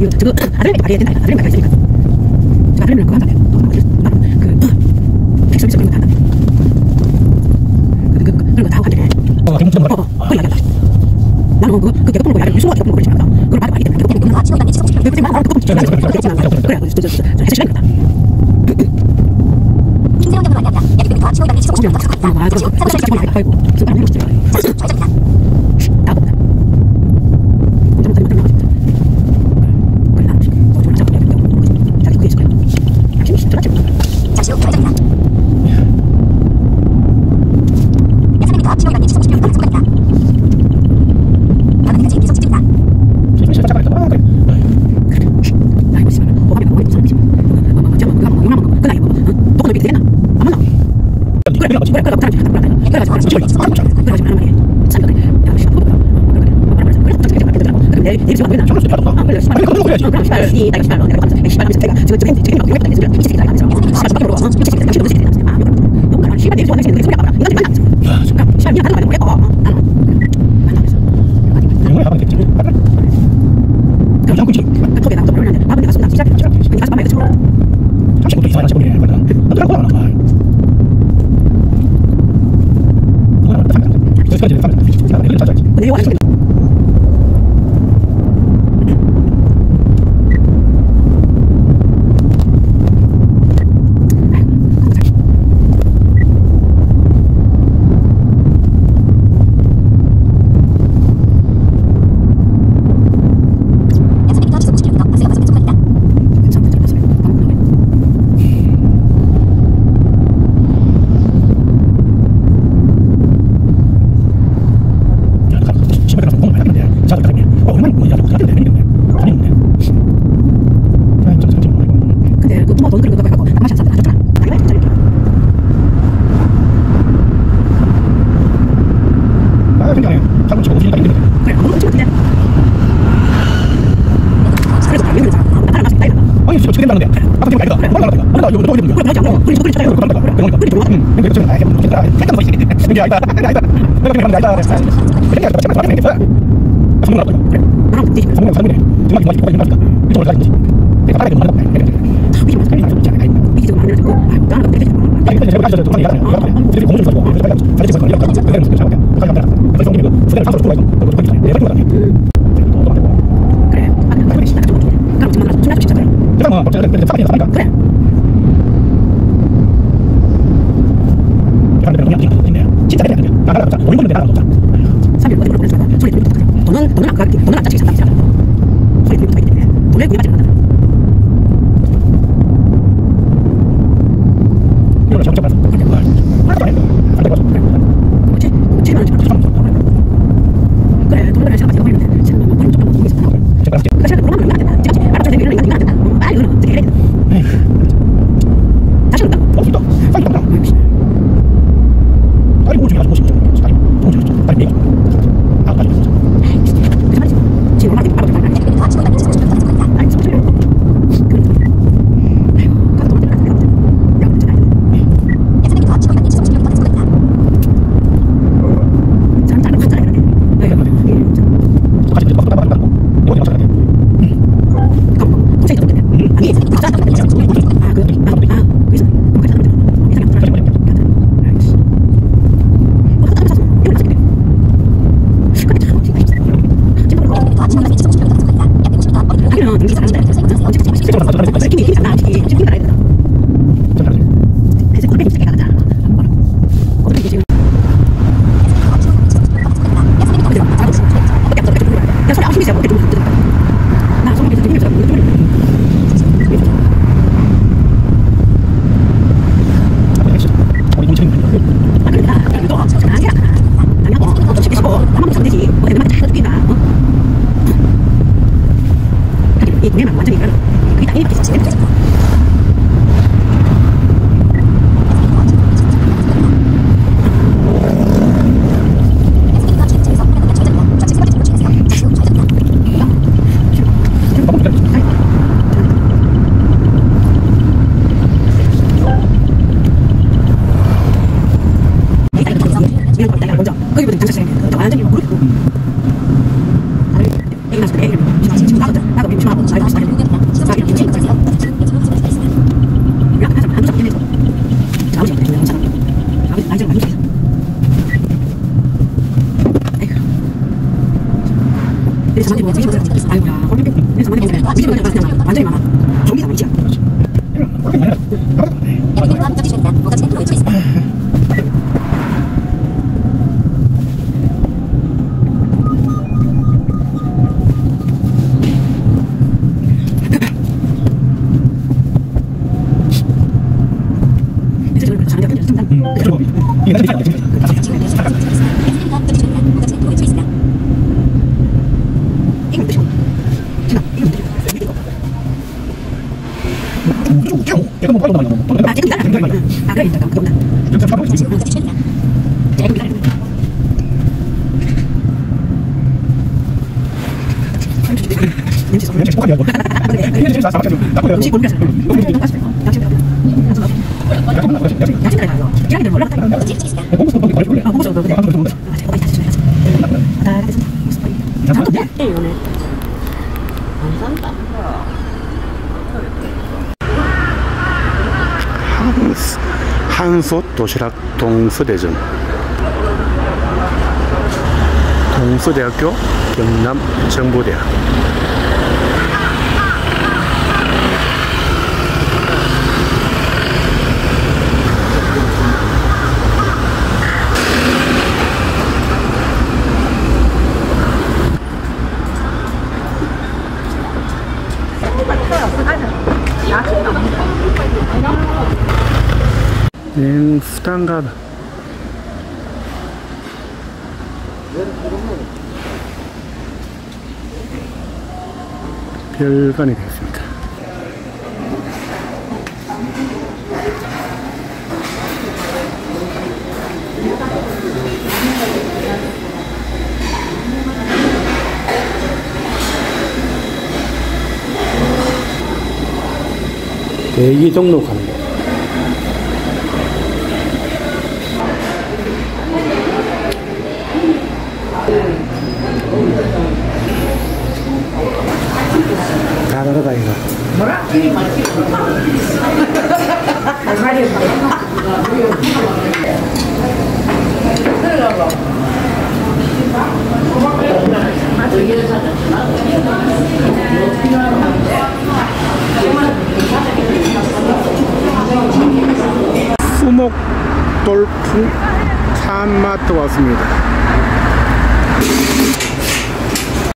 이거 저거 아들내미 발휘해야 된다. 아들내미가 있으니까. 저 아들내미랑 그거 한다며. 그 백설비서 그런 거 한다며. 그런 거 다 하고 한다며. 그거 이야기한다. 나는 그 개그 보는 거 이야기 유수와 개그 보는 거 그러지 말까. 그걸 말이 많이 되면 개그 보는 거 그거 그렇지 마. 그거 그래 해주시는 거다. 인생은 경우가 아니야. 야, 이거 다 치고 있다는 치고 싶은 거. 아, 그럼 사실 아이고. 순간 해보시죠. 다 본다. 완전히 무릎. 애기 낳았을 때 애기를 지금 나도 지금 나도 지금 나도 사만대 뭐 지금 아이고야. 그래서 사만대 보면 지금 완전히 많아. 종이가 많지. 약국에 포함 접수시간이다. 목적지는 도로에 처해 있습니다. 한솥 도시락 동서대전 동서대학교 경남정보대학 수단가다. 별관이 되겠습니다. 대기 등록하는 거. 다 다르다 이거. 수목 돌풍 산마트 왔습니다.